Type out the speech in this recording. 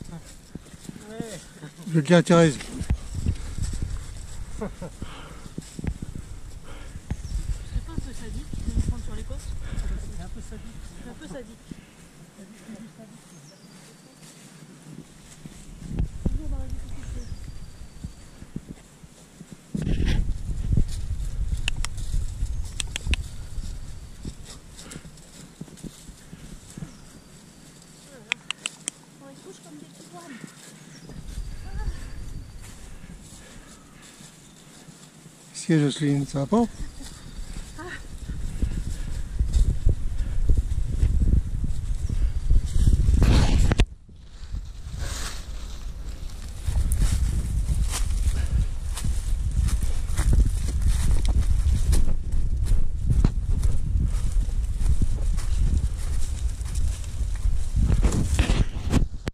Je le dis à Thérèse. C'est pas un peu sadique de me prendre sur les côtes? C'est un peu sadique. C'est un peu sadique. Toujours dans la difficulté. Oh, ils touchent comme des petits poils. Si Jocelyne, ça va pas?